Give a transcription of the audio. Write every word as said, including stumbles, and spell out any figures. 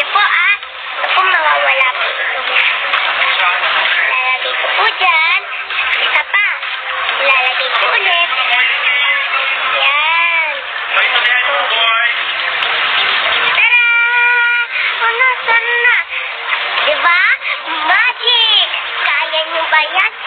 po ah. Ito po mawawala po. Lalagay ko po dyan. Isa pa. Lalagay ko ulit. Yan. Tara! Ano, sana? Diba? Magic! Kaya nyo ba yan?